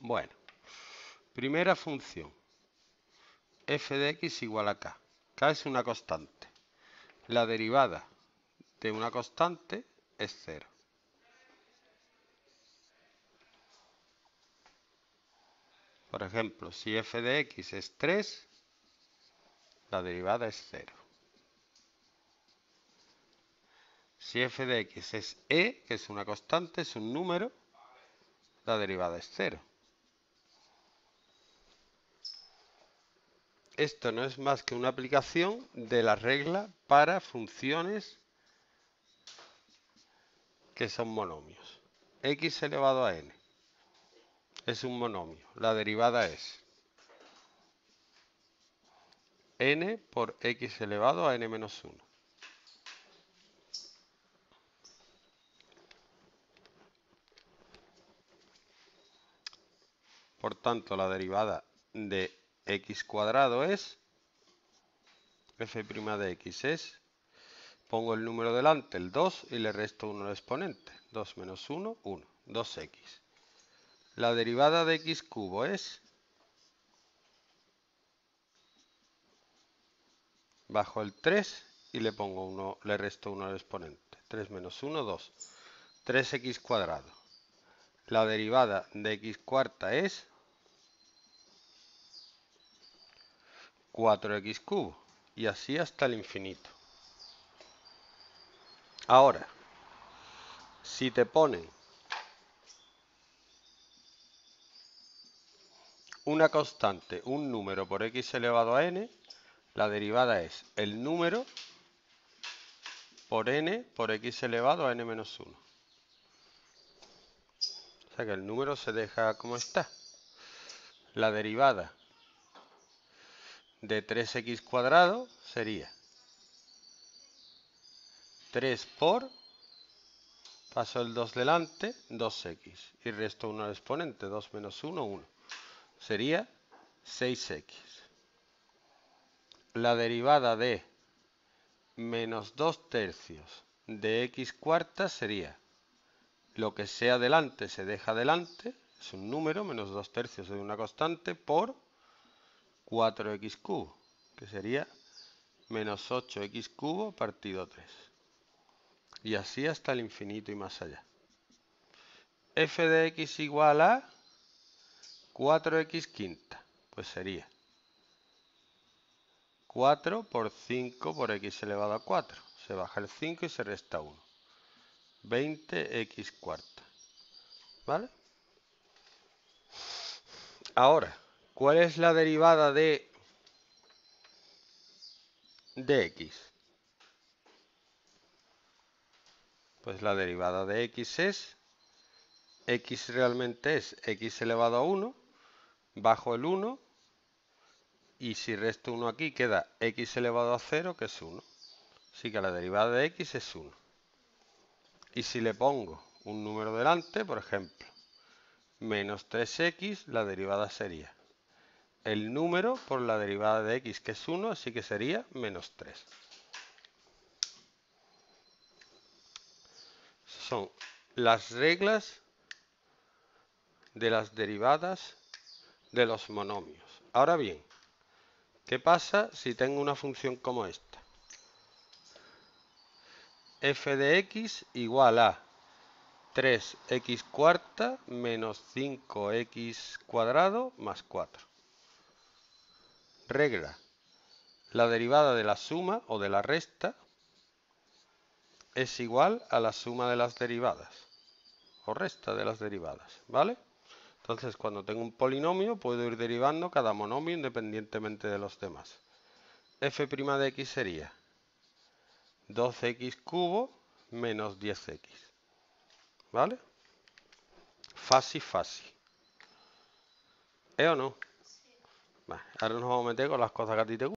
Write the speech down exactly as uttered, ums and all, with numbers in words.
Bueno, primera función. F de x igual a k. K es una constante. La derivada de una constante es cero. Por ejemplo, si f de x es tres, la derivada es cero. Si f de x es e, que es una constante, es un número, la derivada es cero. Esto no es más que una aplicación de la regla para funciones que son monomios. X elevado a n es un monomio. La derivada es n por x elevado a n menos uno. Por tanto, la derivada de x cuadrado es f' de x es, pongo el número delante, el dos, y le resto uno al exponente. dos menos uno, uno. dos x. La derivada de x cubo es, bajo el tres y le pongo uno, le resto uno al exponente. tres menos uno, dos. tres x cuadrado. La derivada de x cuarta es cuatro x cubo. Y así hasta el infinito. Ahora, si te ponen una constante, un número por x elevado a n, la derivada es el número por n por x elevado a n menos uno. O sea que el número se deja como está. La derivada de tres x cuadrado sería tres por, paso el dos delante, dos x. Y resto uno al exponente, dos menos uno, uno. Sería seis x. La derivada de menos dos tercios de x cuarta sería lo que sea delante se deja delante, es un número, menos dos tercios de una constante, por cuatro x cubo, que sería menos ocho x cubo partido tres. Y así hasta el infinito y más allá. F de x igual a cuatro x quinta, pues sería cuatro por cinco por x elevado a cuatro. Se baja el cinco y se resta uno. veinte x cuarta. ¿Vale? Ahora, ¿cuál es la derivada de dx? Pues la derivada de x es, x realmente es x elevado a uno, bajo el uno, y si resto uno aquí queda x elevado a cero, que es uno. Así que la derivada de x es uno. Y si le pongo un número delante, por ejemplo, menos tres x, la derivada sería el número por la derivada de x, que es uno, así que sería menos tres. Son las reglas de las derivadas de los monomios. Ahora bien, ¿qué pasa si tengo una función como esta? F de x igual a tres x cuarta menos cinco x cuadrado más cuatro. Regla. La derivada de la suma o de la resta es igual a la suma de las derivadas o resta de las derivadas, ¿vale? Entonces, cuando tengo un polinomio, puedo ir derivando cada monomio independientemente de los demás. F' de x sería doce x cubo menos diez x. ¿Vale? Fácil, fácil. ¿Eh o no? Vale, ahora nos vamos a meter con las cosas que a ti te gustan.